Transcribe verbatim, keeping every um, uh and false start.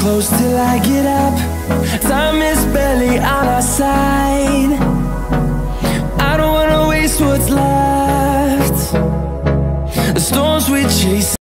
close till I get up. Time is barely on our side. I don't wanna waste what's left. The storms we chase